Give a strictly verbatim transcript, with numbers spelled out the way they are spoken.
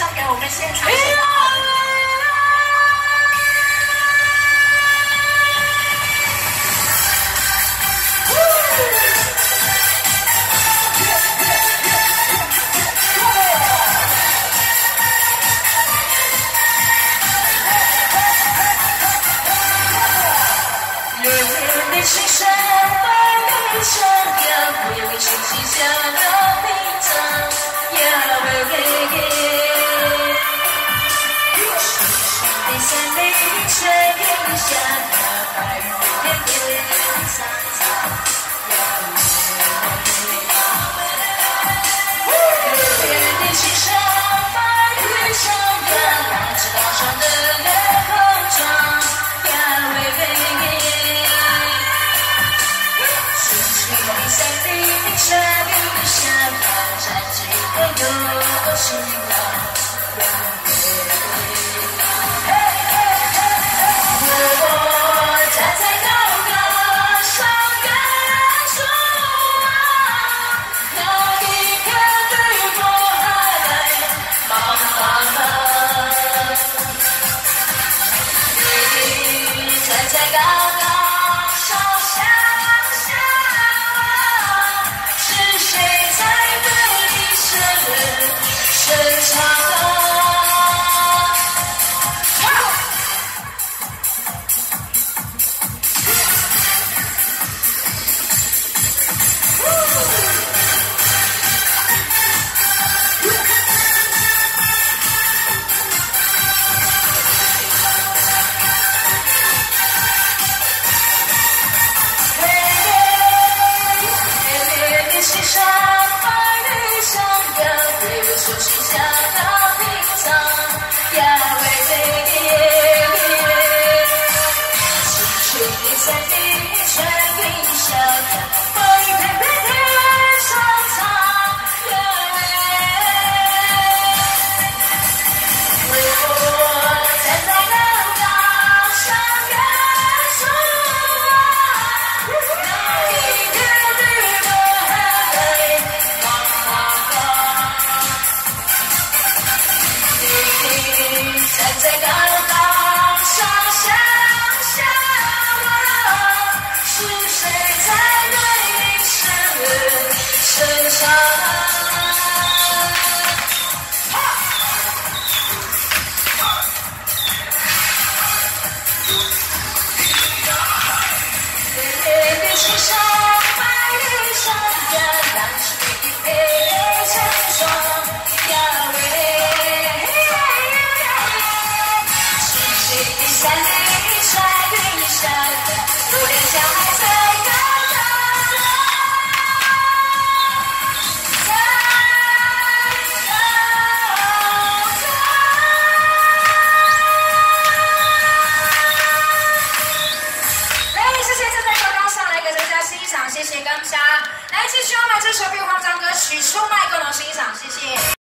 唱给我们现场。心上百里长呀，微微清晰下的屏障呀，微微。深深的山里吹云下呀，白云点点苍苍呀，微微。远远的心上百里长呀，大直高山的夜空中呀，微微。在山里吹云下呀，站着一个有情郎，我站在高高上远处啊，那一片绿波海茫茫，你站在高高上下。站在高高上下下望，是谁在对你深深唱？